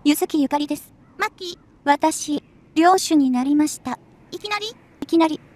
ゆずきゆかりです。 マッキー、 私、領主になりました。 いきなりいきなり、